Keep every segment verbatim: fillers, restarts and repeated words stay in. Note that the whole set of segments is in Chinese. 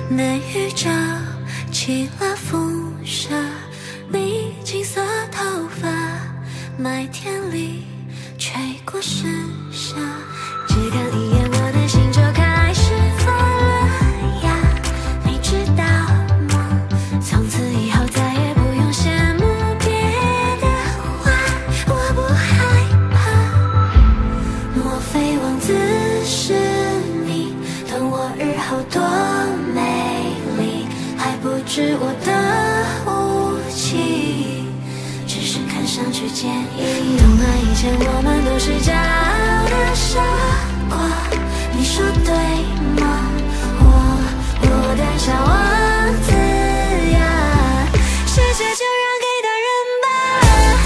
梅雨照起了风沙，你金色头发，麦田里吹过盛夏。只看一眼，我的心就开始发了芽。你知道吗？从此以后再也不用羡慕别的花，我不害怕。莫非王子是你，懂我日后多美丽，还不知我的武器只是看上去坚毅。懂了，以前我们都是骄傲的傻瓜，你说对吗？我我的小王子呀，世界就让给大人吧。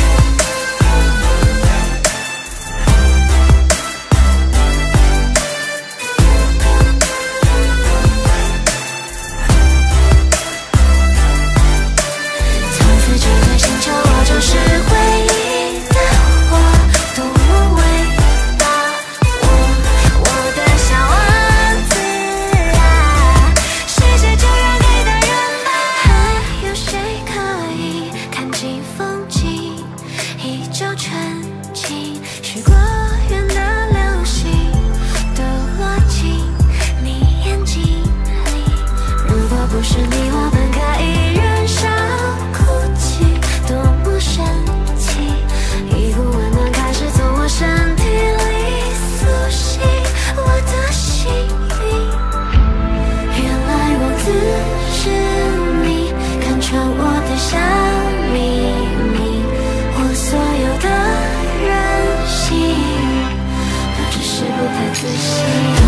从此这个星球我就是回忆的花，多么伟大！我我的小王子啊，世界就让给大人吧。还有谁可以看尽风景，依旧纯净？许过愿的流星都落进你眼睛里。如果不是你，我们可以燃烧哭泣，多么神奇！一股温暖开始从我身体里苏醒，我的幸运。原来王子是你，看穿我的小秘密，我所有的任性，都只是不太自信。